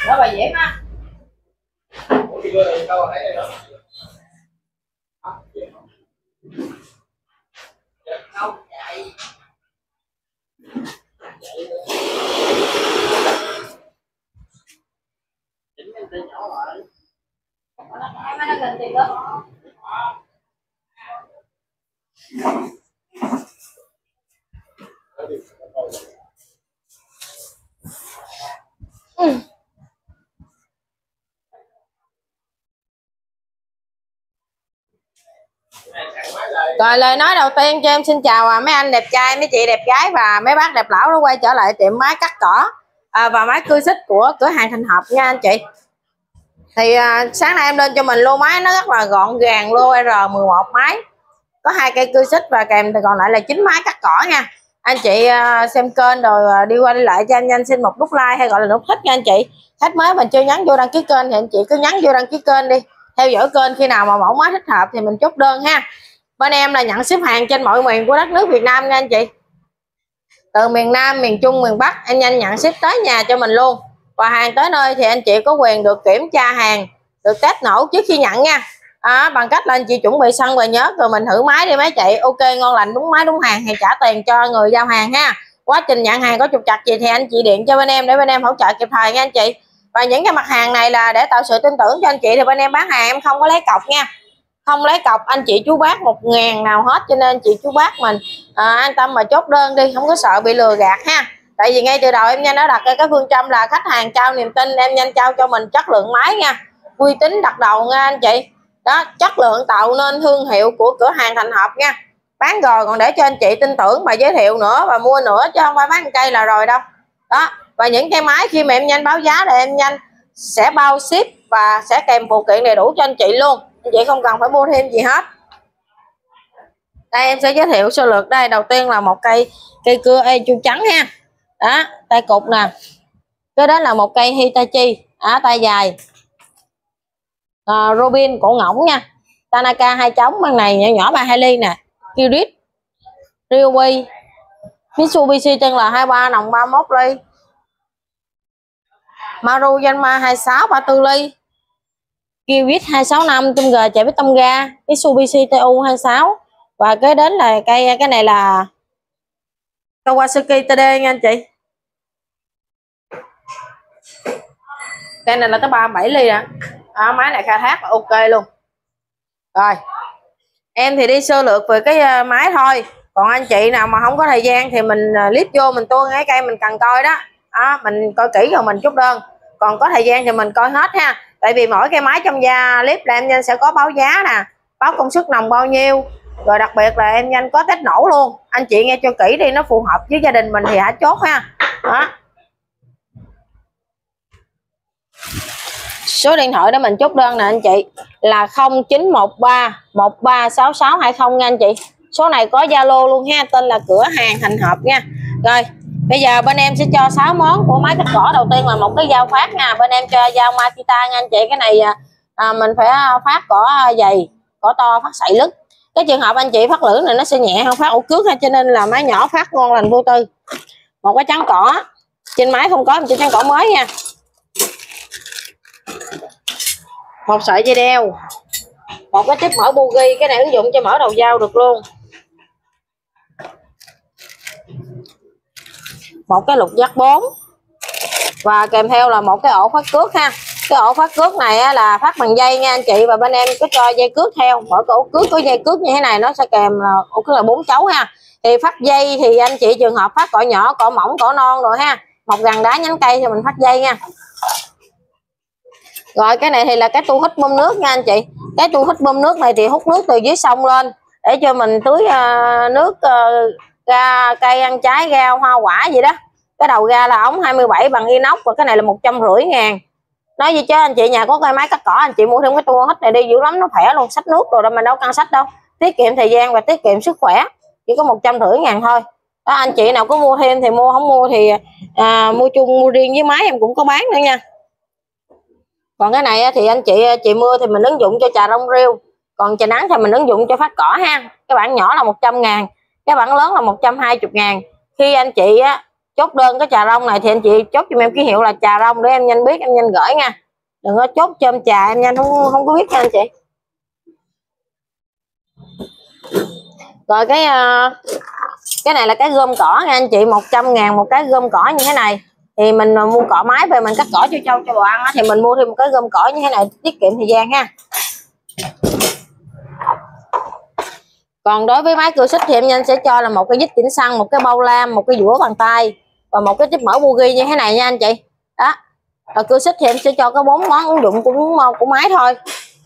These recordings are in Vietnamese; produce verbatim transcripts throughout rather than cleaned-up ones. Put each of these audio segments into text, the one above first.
Đó bà Diễm á. Không chạy. Chỉnh em tay nhỏ lại. Em nó gần tiền đó. Ừ. Rồi lời nói đầu tiên cho em xin chào à, mấy anh đẹp trai, mấy chị đẹp gái và mấy bác đẹp lão đã quay trở lại tiệm máy cắt cỏ à, và máy cưa xích của cửa hàng Thành Hợp nha anh chị. Thì à, sáng nay em lên cho mình lô máy nó rất là gọn gàng, lô R mười một máy, có hai cây cưa xích và kèm còn lại là chín máy cắt cỏ nha. Anh chị à, xem kênh rồi đi qua đi lại cho anh nhanh xin một nút like hay gọi là nút thích nha anh chị. Khách mới mình chưa nhắn vô đăng ký kênh thì anh chị cứ nhắn vô đăng ký kênh đi, theo dõi kênh, khi nào mà mẫu máy thích hợp thì mình chốt đơn ha. Bên em là nhận ship hàng trên mọi miền của đất nước Việt Nam nha anh chị, từ miền Nam, miền Trung, miền Bắc anh nhanh nhận ship tới nhà cho mình luôn. Và hàng tới nơi thì anh chị có quyền được kiểm tra hàng, được test nổ trước khi nhận nha. À, bằng cách là anh chị chuẩn bị xăng và nhớ rồi mình thử máy đi máy chạy ok ngon lành đúng máy đúng hàng thì trả tiền cho người giao hàng ha. Quá trình nhận hàng có trục trặc gì thì anh chị điện cho bên em để bên em hỗ trợ kịp thời nha anh chị. Và những cái mặt hàng này là để tạo sự tin tưởng cho anh chị thì bên em bán hàng em không có lấy cọc nha, không lấy cọc anh chị chú bác một ngàn nào hết, cho nên chị chú bác mình à, an tâm mà chốt đơn đi, không có sợ bị lừa gạt ha. Tại vì ngay từ đầu em nhanh đã đặt cái phương châm là khách hàng trao niềm tin, em nhanh trao cho mình chất lượng máy nha, uy tín đặt đầu nha anh chị. Đó, chất lượng tạo nên thương hiệu của cửa hàng Thành Hợp nha. Bán rồi còn để cho anh chị tin tưởng mà giới thiệu nữa và mua nữa, chứ không phải bán cây là rồi đâu. Đó, và những cái máy khi mà em nhanh báo giá là em nhanh sẽ bao ship và sẽ kèm phụ kiện đầy đủ cho anh chị luôn, anh chị không cần phải mua thêm gì hết. Đây em sẽ giới thiệu sơ lược. Đây đầu tiên là một cây cây cưa e chu trắng ha. Đó, tay cục nè. Cái đó là một cây Hitachi á, tay dài à, Robin cổ ngỗng nha. Tanaka hai trống, bằng này nhỏ nhỏ ba hai ly nè. Kirit, Ryobi, Mitsubishi chân là hai ba nòng ba mươi mốt ly, Maru Yanma hai sáu ba mươi tư ly, Kirit hai sáu năm chung G chạy với tông ga, Mitsubishi tê u hai sáu. Và cái đến là cây cái này là Kawasaki tê đê nha anh chị. Cây này là tới ba mươi bảy ly nè. À, máy này khai thác là ok luôn. Rồi em thì đi sơ lược về cái máy thôi, còn anh chị nào mà không có thời gian thì mình clip vô mình tua cái cây mình cần coi đó. Đó mình coi kỹ rồi mình chốt đơn, còn có thời gian thì mình coi hết ha. Tại vì mỗi cái máy trong gia clip là em nhanh sẽ có báo giá nè, báo công suất nòng bao nhiêu, rồi đặc biệt là em nhanh có test nổ luôn. Anh chị nghe cho kỹ đi, nó phù hợp với gia đình mình thì hãy chốt ha. Đó, số điện thoại để mình chốt đơn nè anh chị là không chín một ba một ba sáu sáu hai không nha anh chị. Số này có Zalo luôn ha, tên là cửa hàng Thành Hợp nha. Rồi bây giờ bên em sẽ cho sáu món của máy cắt cỏ. Đầu tiên là một cái dao phát nha, bên em cho dao Makita nha anh chị. Cái này à, mình phải phát cỏ dày, cỏ to, phát sậy lứt. Cái trường hợp anh chị phát lưỡi này nó sẽ nhẹ hơn phát ổ cước ha, cho nên là máy nhỏ phát ngon lành vô tư. Một cái trắng cỏ, trên máy không có, trên trắng cỏ mới nha. Một sợi dây đeo, một cái tiếp mở bugi, cái này ứng dụng cho mở đầu dao được luôn. Một cái lục giác bốn và kèm theo là một cái ổ phát cước ha. Cái ổ phát cước này là phát bằng dây nha anh chị, và bên em có cho dây cước theo. Mỗi cái ổ cước có dây cước như thế này nó sẽ kèm là ổ cước là bốn chấu ha. Thì phát dây thì anh chị trường hợp phát cỏ nhỏ, cỏ mỏng, cỏ non rồi ha, một gần đá nhánh cây thì mình phát dây nha. Rồi cái này thì là cái tu hút bơm nước nha anh chị. Cái tu hút bơm nước này thì hút nước từ dưới sông lên để cho mình tưới uh, nước uh, ra cây ăn trái, rau, hoa quả gì đó. Cái đầu ra là ống hai mươi bảy bằng inox và cái này là một trăm rưỡi ngàn. Nói gì chứ anh chị nhà có cây máy cắt cỏ anh chị mua thêm cái tu hút này đi dữ lắm, nó khỏe luôn, xách nước rồi đâu mình đâu cần xách đâu, tiết kiệm thời gian và tiết kiệm sức khỏe, chỉ có một trăm rưỡi ngàn thôi. Đó, anh chị nào có mua thêm thì mua, không mua thì à, mua chung mua riêng với máy em cũng có bán nữa nha. Còn cái này thì anh chị chị mua thì mình ứng dụng cho trà rong rêu, còn trà nắng thì mình ứng dụng cho phát cỏ ha. Cái bản nhỏ là một trăm ngàn, cái bản lớn là một trăm hai mươi ngàn. Khi anh chị á chốt đơn cái trà rong này thì anh chị chốt cho em ký hiệu là trà rong để em nhanh biết, em nhanh gửi nha. Đừng có chốt chôm trà em nhanh không không có biết nha anh chị. Rồi cái cái này là cái gom cỏ nha anh chị, một trăm ngàn một cái gom cỏ như thế này. Thì mình mua cỏ máy về mình cắt cỏ cho trâu cho bò ăn thì mình mua thêm một cái gom cỏ như thế này, tiết kiệm thời gian ha. Còn đối với máy cưa xích thì em nhanh sẽ cho là một cái dít chỉnh xăng, một cái bao lam, một cái dũa bằng tay và một cái tiếp mỡ bugi như thế này nha anh chị. Đó. Rồi cưa xích thì em sẽ cho có bốn món ứng dụng của của máy thôi.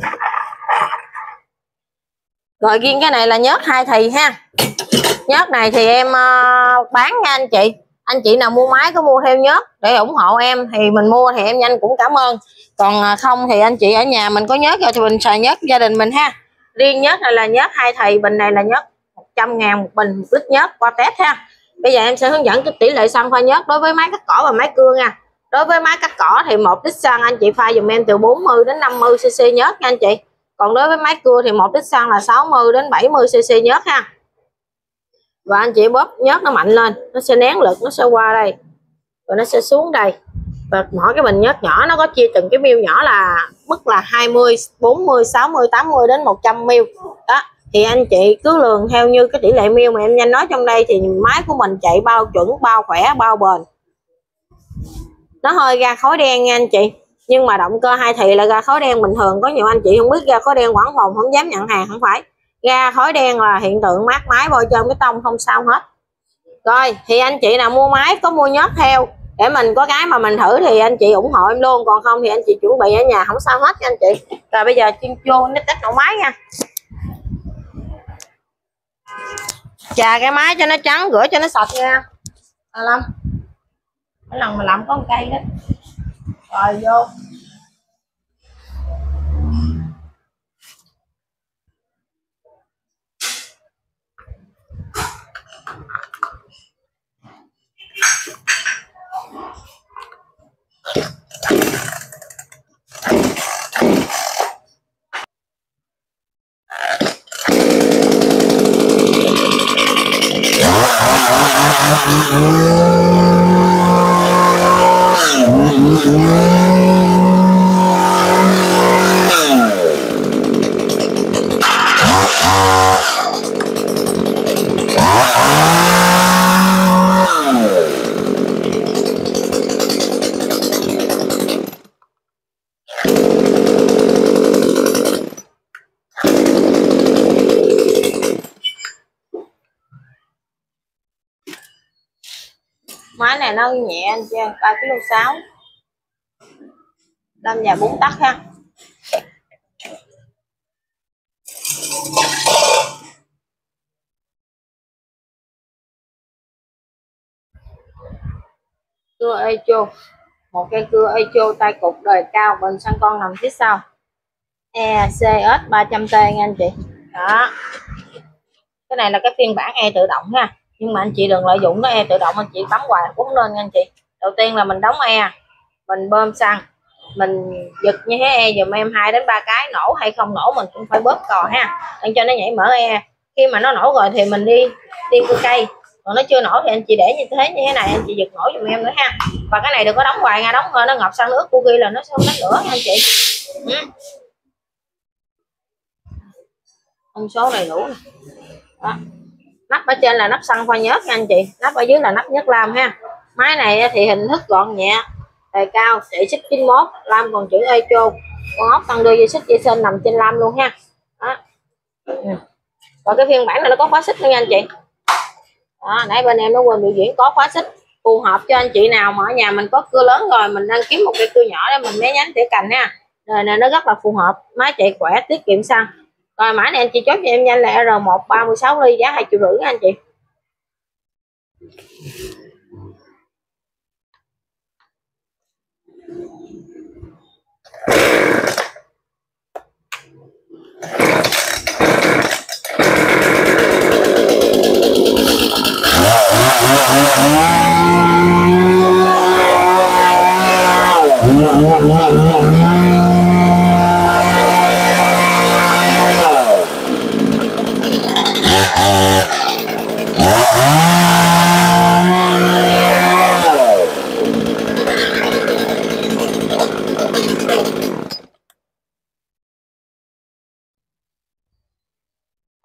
Rồi riêng cái này là nhớt hai thì ha. Nhớt này thì em uh, bán nha anh chị. Anh chị nào mua máy có mua theo nhớt để ủng hộ em thì mình mua thì em nhanh cũng cảm ơn. Còn không thì anh chị ở nhà mình có nhớt rồi thì mình xài nhớt gia đình mình ha. Riêng nhớt này là nhớt hai thì, bình này là nhớt một trăm ngàn một bình, một lít nhớt qua test ha. Bây giờ em sẽ hướng dẫn cái tỷ lệ xăng pha nhớt đối với máy cắt cỏ và máy cưa nha. Đối với máy cắt cỏ thì một lít xăng anh chị pha dùm em từ bốn mươi đến năm mươi xê-xê nhớt nha anh chị. Còn đối với máy cưa thì một lít xăng là sáu mươi đến bảy mươi xê-xê nhớt ha. Và anh chị bóp nhớt nó mạnh lên, nó sẽ nén lực, nó sẽ qua đây rồi nó sẽ xuống đây. Và mỗi cái bình nhớt nhỏ nó có chia từng cái miêu nhỏ là mức là hai mươi, bốn mươi, sáu mươi, tám mươi đến một trăm miêu. Đó, thì anh chị cứ lường theo như cái tỷ lệ miêu mà em nhanh nói trong đây thì máy của mình chạy bao chuẩn, bao khỏe, bao bền. Nó hơi ra khói đen nha anh chị. Nhưng mà động cơ hai thì là ra khói đen bình thường, có nhiều anh chị không biết ra khói đen quảng phòng không dám nhận hàng, không phải. Ra khói đen là hiện tượng mát máy bôi trơn cái tông không sao hết. Rồi thì anh chị nào mua máy có mua nhớt theo để mình có cái mà mình thử thì anh chị ủng hộ em luôn, còn không thì anh chị chuẩn bị ở nhà không sao hết nha anh chị. Rồi bây giờ chuyên vô nó test nổ máy nha. Chà cái máy cho nó trắng, rửa cho nó sạch nha. À, Lâm mỗi lần mà làm có một cây đó. Rồi vô máy này nó nhẹ anh chị, ba ki lô sáu, đâm vào bốn tấc ha. Cưa Echo, một cây cưa Echo tay cục đời cao, bình xăng con nằm phía sau, e xê ét ba trăm T nha anh chị. Đó, cái này là cái phiên bản e tự động ha, nhưng mà anh chị đừng lợi dụng nó e tự động, anh chị bấm hoài cũng lên nha anh chị. Đầu tiên là mình đóng e, mình bơm xăng, mình giật như thế e dùm em hai đến ba cái, nổ hay không nổ mình cũng phải bóp cò ha, để cho nó nhảy mở e. Khi mà nó nổ rồi thì mình đi đi cưa cây, còn nó chưa nổ thì anh chị để như thế như thế này, anh chị giật nổ dùm em nữa ha. Và cái này đừng có đóng hoài nha, đóng nó ngập xăng nước của ghi là nó sẽ không đánh lửa nha anh chị. Ừ. Thông số đầy đủ. Đó. Nắp ở trên là nắp xăng pha nhớt nha anh chị, nắp ở dưới là nắp nhớt lam ha. Máy này thì hình thức gọn nhẹ, đề cao, để xích chín mốt, lam còn chữ Echo, con ốc tăng đưa dây xích dây sên nằm trên lam luôn ha. Đó. Ừ. Và cái phiên bản này nó có khóa xích nữa nha anh chị. Đó, nãy bên em nó quên biểu diễn có khóa xích, phù hợp cho anh chị nào mà ở nhà mình có cưa lớn rồi mình đang kiếm một cây cưa nhỏ để mình né nhánh tỉa cành ha. Đời này nó rất là phù hợp, máy chạy khỏe, tiết kiệm xăng. Rồi mã này anh chị chốt cho em nhanh là R một ba mươi sáu ly, giá hai triệu rưỡi nha anh chị.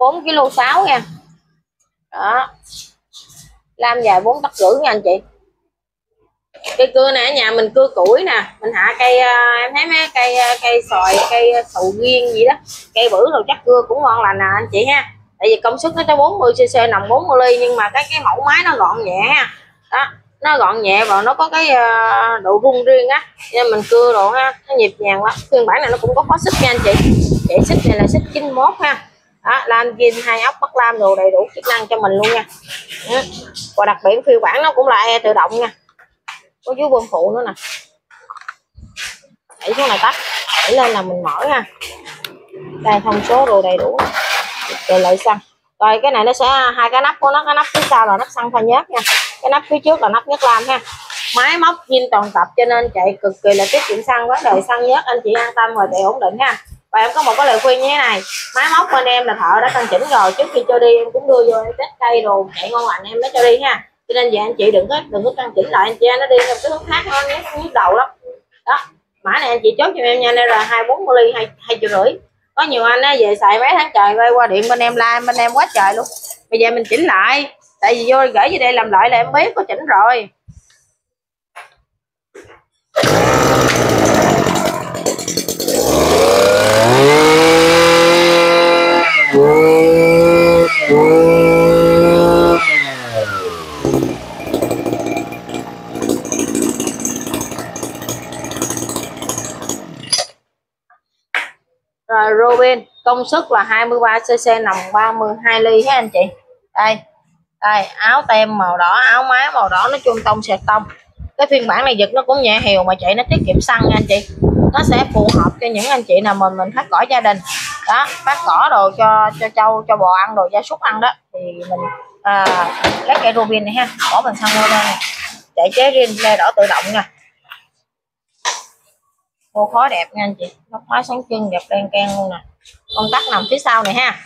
bốn ki lô sáu nha. Đó, lam dài bốn tấc rưỡi nha anh chị. Cây cưa này ở nhà mình cưa củi nè, mình hạ cây em thấy mấy cây cây xoài, cây sầu riêng gì đó, cây bự rồi chắc cưa cũng ngon lành nè anh chị ha. Tại vì công suất nó tới bốn mươi xê xê, nằm bốn mươi ly, nhưng mà cái cái mẫu máy nó gọn nhẹ ha. Đó, nó gọn nhẹ và nó có cái độ rung riêng á, nên mình cưa độ ha, nó nhịp nhàng lắm. Phiên bản này nó cũng có khóa xích nha anh chị. Chạy xích này là xích chín mốt ha. Đó, lam zin hai ốc bắt lam đồ đầy đủ chức năng cho mình luôn nha. Ừ. Và đặc biệt phiên bản nó cũng là e tự động nha, có chú bơm phụ nữa nè. Đẩy xuống này tắt, đẩy lên là mình mở ha. Đây thông số đồ đầy đủ rồi lợi xăng. Rồi cái này nó sẽ hai cái nắp của nó, cái nắp phía sau là nắp xăng pha nhớt nha, cái nắp phía trước là nắp nhớt lam ha. Máy móc zin toàn tập cho nên chạy cực kỳ là tiết kiệm xăng, vấn đề xăng nhớt anh chị an tâm và chạy ổn định ha. Và em có một cái lời khuyên như thế này, máy móc bên em là thợ đã căn chỉnh rồi, trước khi cho đi em cũng đưa vô em test cây đồ chạy ngon lành em mới cho đi ha. Cho nên giờ anh chị đừng có đừng có căn chỉnh lại, anh chị nó đi theo cái hướng khác nó nhức nhức đầu lắm. Đó, mã này anh chị chốt cho em nha, R hai bốn mươi ly hai hai triệu rưỡi. Có nhiều anh á về xài mấy tháng trời quay qua điện bên em la bên em quá trời luôn. Bây giờ mình chỉnh lại, tại vì vô gửi về đây làm lại là em biết có chỉnh rồi. Rồi Robin công suất là hai mươi ba xê xê, nòng ba mươi hai ly ha anh chị. Đây, đây áo tem màu đỏ, áo máy màu đỏ, nói chung tông sẹt tông. Cái phiên bản này giật nó cũng nhẹ hiều mà chạy nó tiết kiệm xăng nha anh chị. Nó sẽ phù hợp cho những anh chị nào mà mình phát cỏ gia đình đó, phát cỏ đồ cho cho trâu cho bò ăn, đồ gia súc ăn đó, thì mình à, lấy cây Robin này ha, bỏ bình xăng vô đây, chạy chế riêng le đỏ tự động nha. Vô khói đẹp nha anh chị, nó khói sáng trưng đẹp đen ken luôn nè. Công tắc nằm phía sau này ha.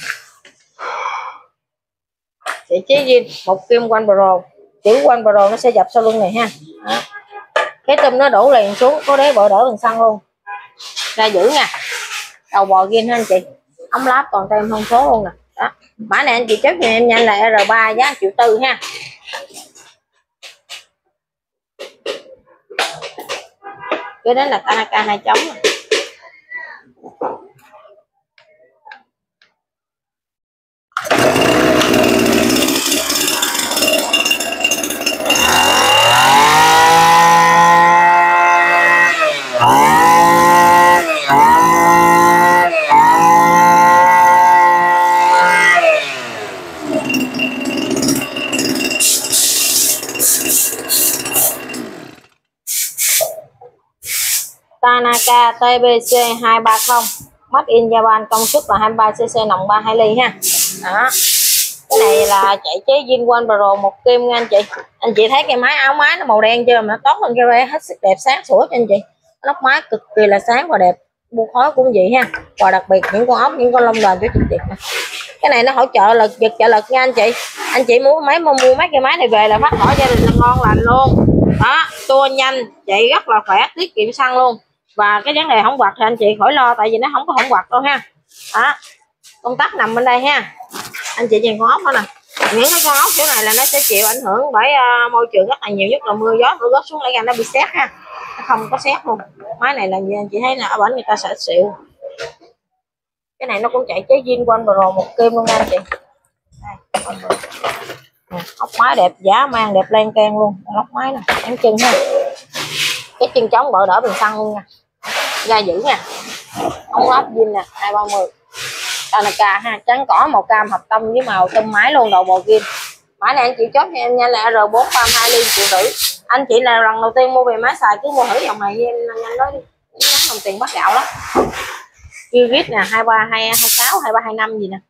Vị trí zin một kim One Pro, chữ One Pro nó sẽ dập sau lưng này ha. Đó. Cái tôm nó đổ liền xuống, có đế bờ đỡ bằng xăng luôn, ra giữ nha. Đầu bò zin ha anh chị, ống láp còn tem thông số luôn nè. Đó, mã này anh chị chốt cho em nhanh là R ba giá triệu tư ha. Cái đó là Tanaka hai trống. Tanaka T B C hai ba không Made in Japan, công suất là hai mươi ba xê xê, nòng ba mươi hai ly ha. Đó, cái này là chạy chế zin One Pro một kim nha anh chị. Anh chị thấy cái máy áo máy nó màu đen chưa mà nó tốt hơn cái vé, hết sức đẹp sáng sủa cho anh chị. Lóc máy cực kỳ là sáng và đẹp, bu khói cũng vậy ha. Và đặc biệt những con ốc, những con lông đoàn của chị Việt nè. Cái này nó hỗ trợ lực, giật trợ lực nha anh chị. Anh chị mua máy mua mua mấy cái máy này về là phát khỏi gia đình là ngon lành luôn. Đó, tua nhanh, chạy rất là khỏe, tiết kiệm xăng luôn. Và cái vấn đề hỏng quạt thì anh chị khỏi lo, tại vì nó không có hỏng quạt đâu ha. Đó, công tắc nằm bên đây ha. Anh chị nhìn con ốc đó nè, những cái con ốc chỗ này là nó sẽ chịu ảnh hưởng bởi uh, môi trường rất là nhiều, nhất là mưa gió nó rớt xuống lại ra nó bị sét ha, nó không có sét luôn. Máy này là gì anh chị thấy là ở bển người ta sẽ xịu. Cái này nó cũng chạy chế zin One Pro một kim luôn nha anh chị. Đây, nè, ốc máy đẹp, giá mang đẹp len ken luôn. Ốc máy nè, em chân ha, cái chân trống bỡ đỡ bình xăng luôn nha, ra giữ nha. Ống lắp zin nè, hai ba mươi Tanaka ha, trắng cỏ màu cam hợp tâm với màu tôm máy luôn, đầu bò kim. Mã này anh chị chốt cho em nha là R bốn ba mươi hai ly triệu rưỡi. Anh chị là lần đầu tiên mua về máy xài cứ mua thử dòng này với em nhanh nói đi, nhắn đồng tiền bắt gạo lắm. Kyrgyz nè, hai ba hai sáu hai ba hai năm gì nè.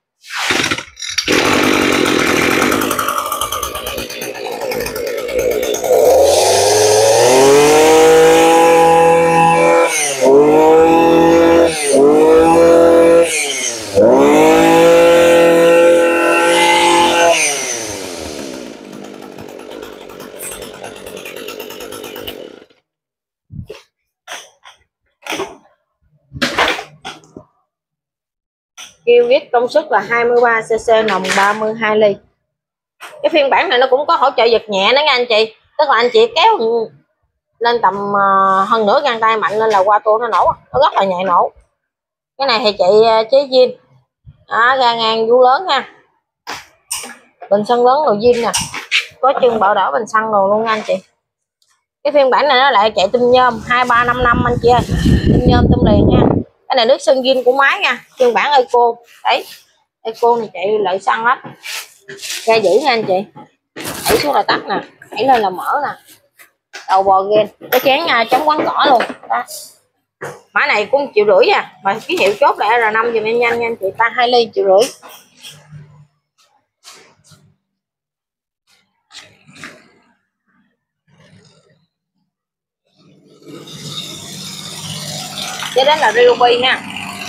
kêu viết công suất là hai mươi ba xê xê, nòng ba mươi hai ly. Cái phiên bản này nó cũng có hỗ trợ giật nhẹ đó nha anh chị, tức là anh chị kéo lên tầm uh, hơn nửa gang tay mạnh lên là qua tua nó nổ, nó rất là nhạy nổ. Cái này thì chạy uh, chế zin đó, ga ngang vú lớn nha, bình xăng lớn đồ zin nè, có chân bảo đỡ bình xăng đồ luôn nha anh chị. Cái phiên bản này nó lại chạy tinh nhôm hai ba năm năm anh chị ơi, tinh nhôm tinh liền nha. Cái này nước sơn zin của máy nha, phiên bản eco đấy, eco này chạy lợi xăng lắm, ga dữ nha anh chị. Đẩy xuống là tắt nè, đẩy lên là mở nè, đầu bò ghen, cái chén nha, chống quán cỏ luôn đó. Mã này cũng triệu rưỡi nha, mà ký hiệu chốt là R năm dùm em nhanh nha anh chị, ta hai ly triệu rưỡi. Cái đó là Ryobi nha.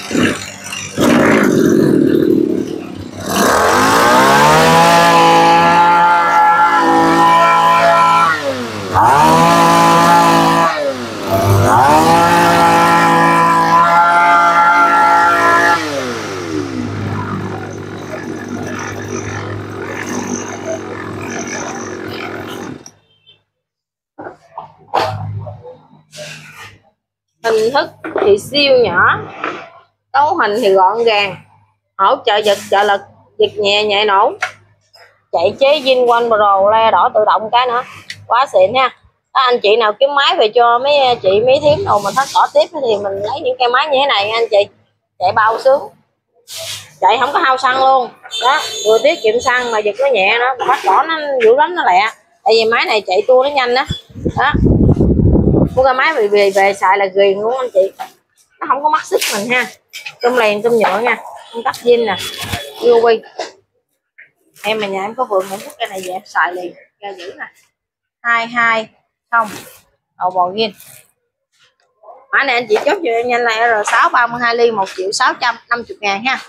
Hình thức thì siêu nhỏ, cấu hình thì gọn gàng, hỗ trợ giật trợ lực, giật nhẹ nhẹ nổ, chạy chế zin quanh pro le đỏ tự động cái nữa, quá xịn nha. Đó, anh chị nào kiếm máy về cho mấy chị mấy thím nào mà thắt cỏ tiếp thì mình lấy những cây máy như thế này nha anh chị, chạy bao sướng, chạy không có hao xăng luôn đó, vừa tiết kiệm xăng mà giật nó nhẹ nữa, thắt cỏ nó dữ lắm, nó lẹ, tại vì máy này chạy tua nó nhanh đó đó. Mua cái máy về về, về xài là ghiền luôn anh chị, nó không có mắc sức mình ha. Tôm liền tôm nhựa nha, công tắc zin nè, u vê. Em mà nhà em có vườn em thích cái này về em xài liền, ra dữ nè, hai hai không đầu bò zin. Mã này anh chị chốt cho em nhanh là R sáu ba mươi hai ly, một triệu sáu trăm năm mươi ngàn ha.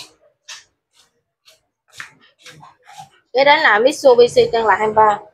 Cái đó là Mitsubishi Tân Lạc hai mươi ba.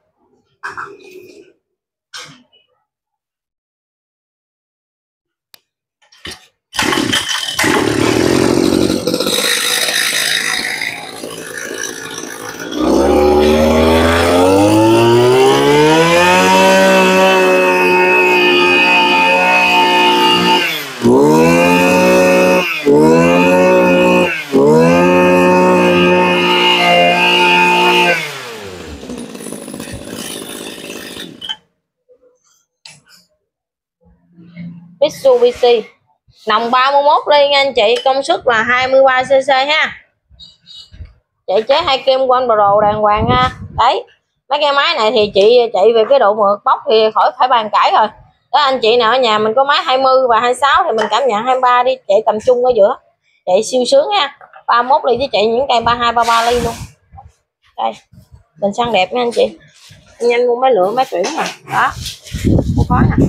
Mitsubishi nòng ba mươi mốt ly nha anh chị, công suất là hai mươi ba xê xê ha, chạy chế hai kim quanh pro đàng hoàng ha. Đấy, mấy cái máy này thì chị chạy về cái độ mượt bóc thì khỏi phải bàn cãi rồi đó. Anh chị nào ở nhà mình có máy hai mươi và hai mươi sáu thì mình cảm nhận hai mươi ba đi, chạy tầm trung ở giữa, chạy siêu sướng ha. ba mươi mốt ly chứ chạy những cây ba mươi hai ba mươi ba ly luôn. Đây, bình xăng đẹp nha anh chị, nhanh mua máy lựa máy tuyển mà đó, không khó nè.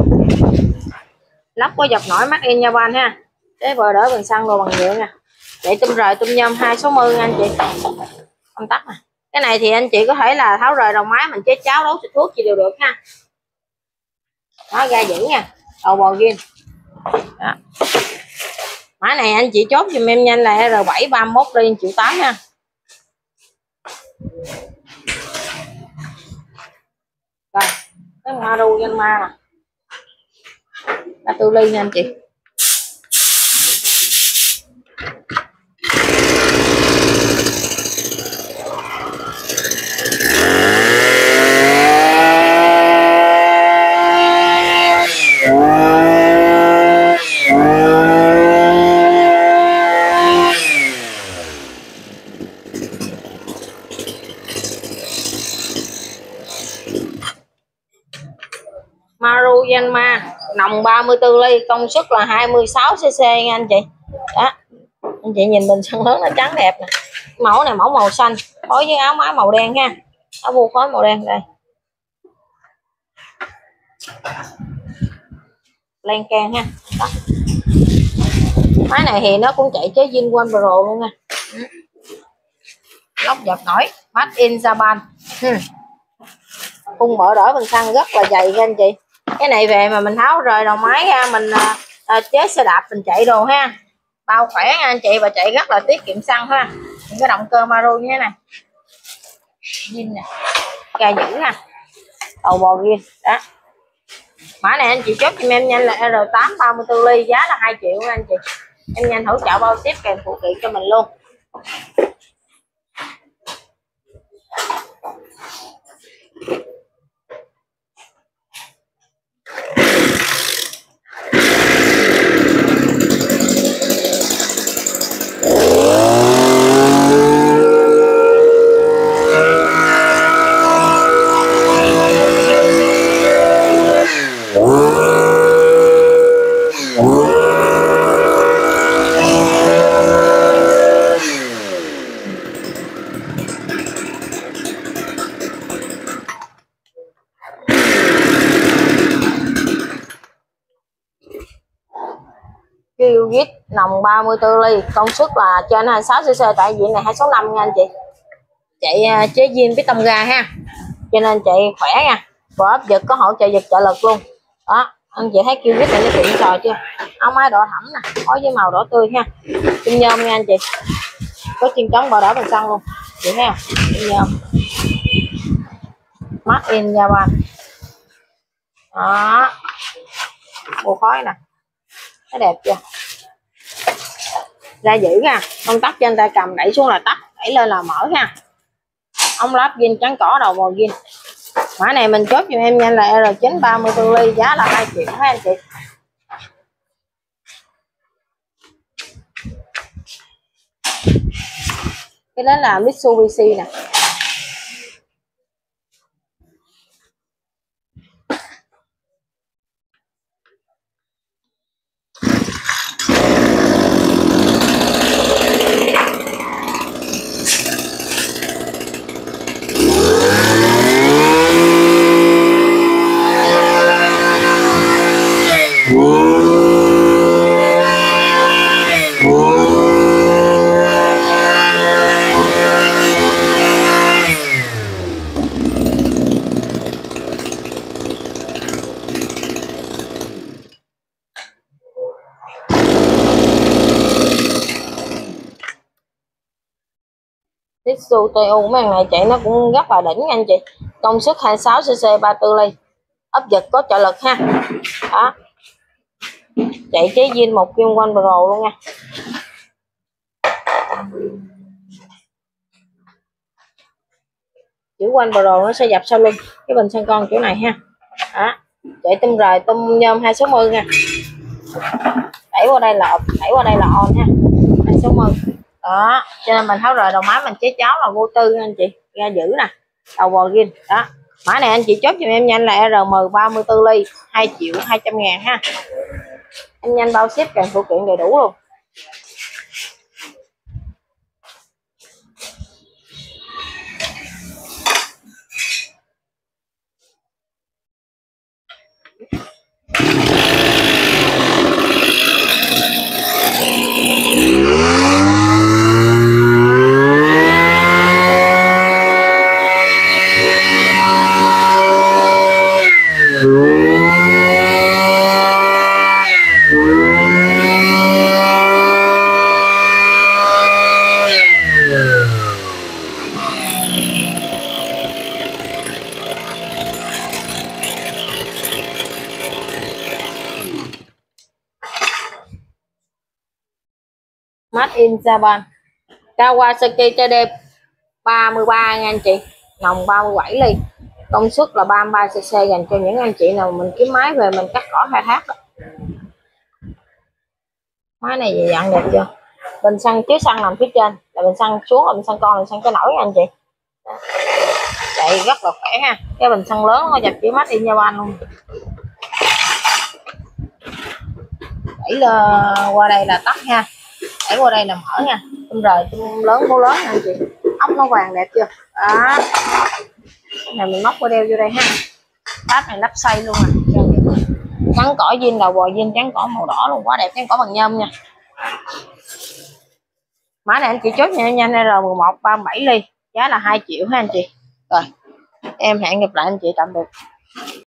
Lắp có dập nổi mắt in Japan ha, cái vờ đỡ bình xăng đồ bằng nhựa nha, chạy tôm rời tôm nhôm hai sáu mươi nha anh chị, công tắc nè. Cái này thì anh chị có thể là tháo rời đầu máy mình chế cháo nấu xịt thuốc gì đều được ha. Đó, ga dữ nha, đầu bò ghiên. Mã này anh chị chốt giùm em nhanh là R bảy ba mươi mốt ly, một triệu tám nha. Rồi, cái Maru Yanma nè, là tư ly nha anh chị. Maru Yanma nòng ba mươi tư ly, công suất là hai mươi sáu xê xê nha anh chị. Đó, anh chị nhìn bình xăng lớn nó trắng đẹp nè. Mẫu này mẫu màu xanh phối với áo máy màu đen ha, áo bu phối màu đen đây, len can ha. Đó, máy này thì nó cũng chạy chế zin quanh pro luôn nha, lóc dập nổi, made in Japan. hmm. Khung bỡ đỡ bình xăng rất là dày nha anh chị. Cái này về mà mình tháo rời đầu máy ra mình à, à, chế xe đạp mình chạy đồ ha, bao khỏe nha anh chị, và chạy rất là tiết kiệm xăng ha. Những cái động cơ Maru như thế này, zin nè, ga dữ ha, đầu bò ghiên đó. Mã này anh chị chốt cho em nhanh là R tám ba mươi tư ly, giá là hai triệu nha anh chị. Em nhanh hỗ trợ bao ship kèm phụ kiện cho mình luôn. Kêu git nòng ba mươi tư ly, công suất là trên hai mươi sáu xê xê, tại diện này hai sáu năm nha anh chị. Chạy chế zin với tông ga ha, cho nên chạy khỏe nha. Và ốp giật có hỗ trợ giật trợ lực luôn đó. Anh chị thấy kêu git này nó xịn sò chưa, áo máy đỏ thẫm nè, có với màu đỏ tươi ha, kim nhôm nha anh chị, có kim trống bò đỏ bằng xăng luôn chị thấy không, kim nhôm made in Japan đó. Bộ khói nè, nó đẹp chưa, ra giữ nha. Công tắc trên tay cầm, đẩy xuống là tắt, đẩy lên là mở ha. Ống lắp zin trắng cỏ, đầu màu zin. Mã này mình chốt cho em nhanh là R chín ba mươi tư ly, giá là hai triệu ha anh chị. Cái đó là Mitsubishi nè. Mitsubishi tê u mấy này chạy nó cũng rất là đỉnh nha anh chị. Công suất hai mươi sáu xê xê, ba mươi tư ly, ốp giật có trợ lực ha đó. Chạy chế zin một kim quanh pro luôn nha. Chữ quanh pro nó sẽ dập sau lưng cái bình xăng con kiểu này ha đó. Chạy tum rời tum nhôm hai sáu mươi nha. Đẩy qua đây là đẩy qua đây là on ha, hai sáu mươi đó. Cho nên mình tháo rời đầu máy, mình chế cháo là vô tư nha anh chị. Ga giữ nè, đầu bò ghiên đó. Mã này anh chị chốt cho em nhanh là R M ba mươi tư ly, hai triệu hai trăm ngàn ha. Em nhanh bao ship kèm phụ kiện đầy đủ luôn. Made in Japan, Kawasaki tê đê ba mươi ba nha anh chị, nòng ba mươi bảy ly, công suất là ba mươi ba xê xê, dành cho những anh chị nào mình kiếm máy về mình cắt cỏ khai thác đó. Máy này về dạng đẹp chưa, bình xăng chứa xăng nằm phía trên, là bình xăng xuống là bình xăng con, là bình xăng cái nổi nha anh chị. Chạy rất là khỏe ha, cái bình xăng lớn nó dập chữ Made in Japan luôn. Đẩy qua đây là tắt ha, đẩy qua đây là mở nha. Tum rời tum lớn hố lớn nha anh chị, ốc nó vàng đẹp chưa đó. Này mình móc qua đeo vô đây ha, táp này lắp xây luôn nè, trắng cỏ zin, đầu bò zin trắng cỏ màu đỏ luôn, quá đẹp, trắng cỏ bằng nhôm nha. Mã này anh chị chốt nha nhanh, R mười một ba mươi bảy ly, giá là hai triệu ha anh chị. Rồi em hẹn gặp lại anh chị, tạm biệt.